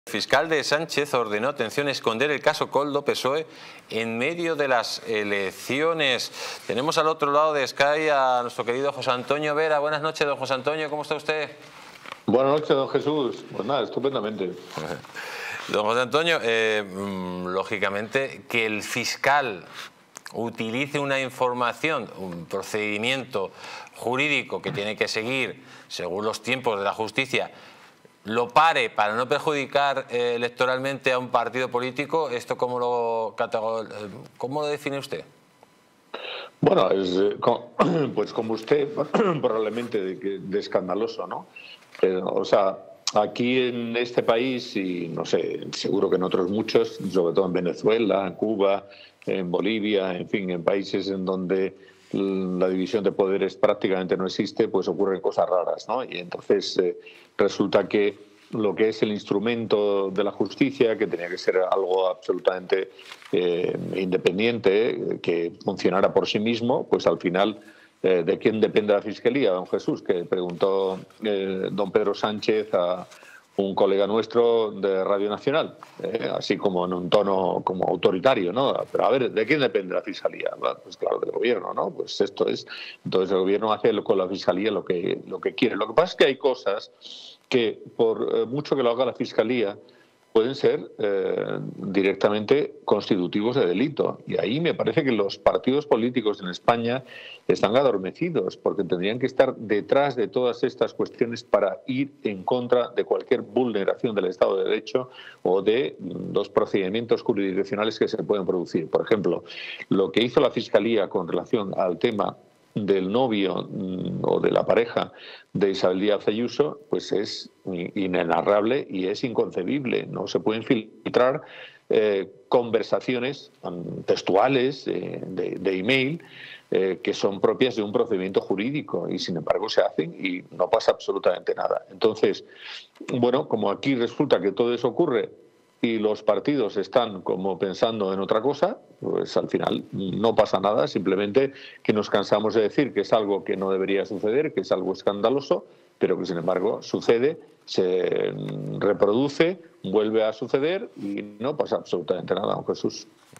El fiscal de Sánchez ordenó, atención, esconder el caso Koldo PSOE en medio de las elecciones. Tenemos al otro lado de Sky a nuestro querido José Antonio Vera. Buenas noches, don José Antonio, ¿cómo está usted? Buenas noches, don Jesús. Pues nada, estupendamente. Don José Antonio, lógicamente que el fiscal utilice una información, un procedimiento jurídico que tiene que seguir según los tiempos de la justicia, lo pare para no perjudicar electoralmente a un partido político, ¿esto cómo lo define usted? Bueno, pues como usted, probablemente de escandaloso, ¿no? O sea, aquí en este país, y no sé, seguro que en otros muchos, sobre todo en Venezuela, en Cuba, en Bolivia, en fin, en países en donde la división de poderes prácticamente no existe, pues ocurren cosas raras, ¿no? Y entonces resulta que lo que es el instrumento de la justicia, que tenía que ser algo absolutamente independiente, que funcionara por sí mismo, pues al final, ¿de quién depende la Fiscalía, don Jesús? Que preguntó don Pedro Sánchez a un colega nuestro de Radio Nacional, así como en un tono como autoritario, ¿no? Pero a ver, ¿de quién depende la Fiscalía? Bueno, pues claro, del gobierno, ¿no? Pues esto es. Entonces el gobierno hace con la Fiscalía lo que quiere. Lo que pasa es que hay cosas que, por mucho que lo haga la Fiscalía, pueden ser directamente constitutivos de delito. Y ahí me parece que los partidos políticos en España están adormecidos, porque tendrían que estar detrás de todas estas cuestiones para ir en contra de cualquier vulneración del Estado de Derecho o de los procedimientos jurisdiccionales que se pueden producir. Por ejemplo, lo que hizo la Fiscalía con relación al tema del novio o de la pareja de Isabel Díaz Ayuso, pues es inenarrable y es inconcebible. No se pueden filtrar conversaciones textuales de email que son propias de un procedimiento jurídico y sin embargo se hacen y no pasa absolutamente nada. Entonces, bueno, como aquí resulta que todo eso ocurre y los partidos están como pensando en otra cosa, pues al final no pasa nada, simplemente que nos cansamos de decir que es algo que no debería suceder, que es algo escandaloso, pero que sin embargo sucede, se reproduce, vuelve a suceder y no pasa absolutamente nada, don Jesús.